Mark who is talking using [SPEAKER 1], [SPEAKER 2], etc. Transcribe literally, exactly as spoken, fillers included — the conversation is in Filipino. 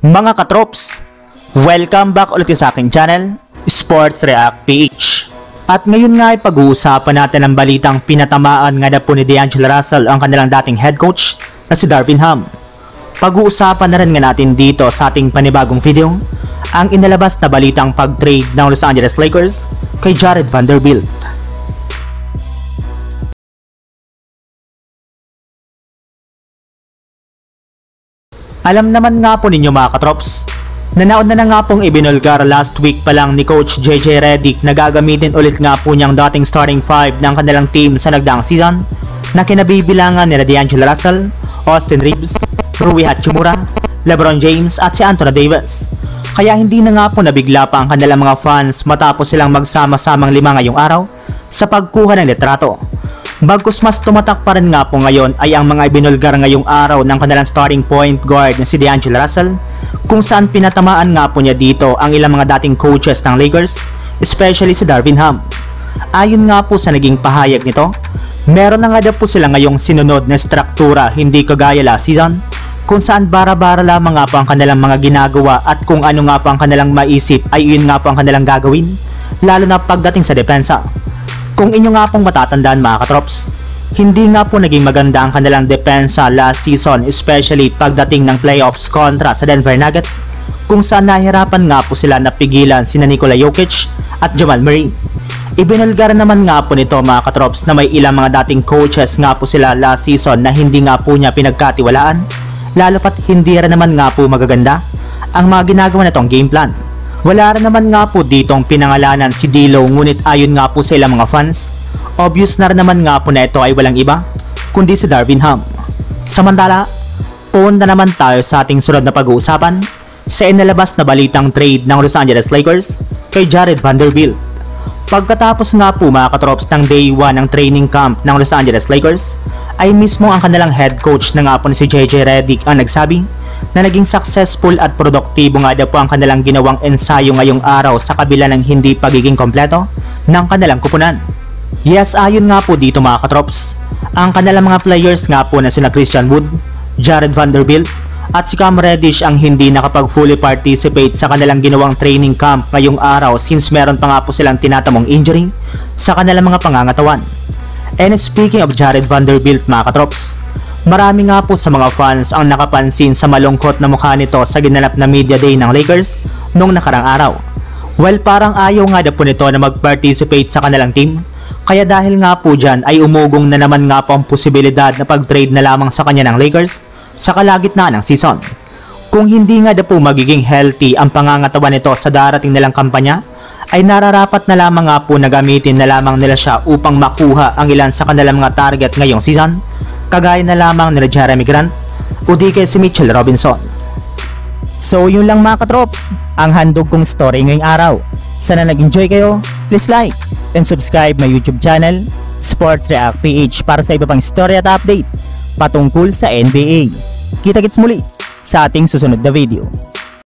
[SPEAKER 1] Mga katrops, welcome back ulit sa aking channel, Sports React P H. At ngayon nga ay pag-uusapan natin ang balitang pinatamaan nga na po ni D'Angelo Russell ang kanilang dating head coach na si Darvin Ham. Pag-uusapan na rin nga natin dito sa ating panibagong video ang inalabas na balitang pag-trade ng Los Angeles Lakers kay Jarred Vanderbilt. Alam naman nga po ninyo mga katrops, na nauna na nga pong ibinulgar last week pa lang ni Coach J J Redick na gagamitin ulit nga po niyang dating starting five ng kanilang team sa nagdaang season na kinabibilangan ni D'Angelo Russell, Austin Reeves, Rui Hachimura, LeBron James at si Anthony Davis. Kaya hindi na nga po nabigla pa ang kanilang mga fans matapos silang magsama-samang lima ngayong araw sa pagkuha ng litrato. Bagkus mas tumatak pa rin nga po ngayon ay ang mga ibinulgar ngayong araw ng kanilang starting point guard na si D'Angelo Russell, kung saan pinatamaan nga po niya dito ang ilang mga dating coaches ng Lakers, especially si Darvin Ham. Ayon nga po sa naging pahayag nito, meron na nga daw po sila ngayong sinunod na struktura hindi kagaya last season, kung saan bara-bara lamang nga po ang kanilang mga ginagawa at kung ano nga po ang kanilang maisip ay yun nga po ang kanilang gagawin, lalo na pagdating sa depensa. Kung inyo nga pong matatandaan mga katrops, hindi nga po naging maganda ang kanilang depensa last season, especially pagdating ng playoffs kontra sa Denver Nuggets, kung saan nahirapan nga po sila napigilan sina Nikola Jokic at Jamal Murray. Ibinulgar naman nga po nito mga katrops na may ilang mga dating coaches nga po sila last season na hindi nga po niya pinagkatiwalaan, lalo pat hindi rin naman nga po magaganda ang mga ginagawa nitong game plan. Wala rin naman nga po ditong pinangalanan si D'Lo, ngunit ayon nga po sa ilang mga fans, obvious na rin naman nga po na ito ay walang iba kundi si Darvin Ham. Samantala, punta naman tayo sa ating sunod na pag-uusapan sa inalabas na balitang trade ng Los Angeles Lakers kay Jarred Vanderbilt. Pagkatapos nga po mga katrops ng day one ng training camp ng Los Angeles Lakers, ay mismo ang kanilang head coach na nga po si J J Redick ang nagsabi na naging successful at produktibo nga daw po ang kanilang ginawang ensayo ngayong araw sa kabila ng hindi pagiging kompleto ng kanilang kupunan. Yes, ayon nga po dito mga katrops, ang kanilang mga players nga po na sina Christian Wood, Jarred Vanderbilt at si Cam Reddish ang hindi nakapag fully participate sa kanilang ginawang training camp ngayong araw since meron pa nga po silang tinatamong injury sa kanilang mga pangangatawan. And speaking of Jarred Vanderbilt mga katrops, marami nga po sa mga fans ang nakapansin sa malungkot na mukha nito sa ginanap na media day ng Lakers noong nakarang araw. Well, parang ayaw nga na po nito na mag-participate sa kanilang team, kaya dahil nga po dyan ay umugong na naman nga po ang posibilidad na pag-trade na lamang sa kanya ng Lakers sa kalagitnaan ng season. Kung hindi nga na po magiging healthy ang pangangatawan nito sa darating nilang kampanya, ay nararapat na lamang nga po na gamitin na lamang nila siya upang makuha ang ilan sa kanilang mga target ngayong season, kagaya na lamang nila Jeremy Grant o di kay si Mitchell Robinson. So yun lang mga katrops, ang handog kong story ngayong araw. Sana nag-enjoy kayo, please like and subscribe my YouTube channel, Sports React P H, para sa iba pang story at update patungkol sa N B A. Kita-kits muli sa ating susunod na video.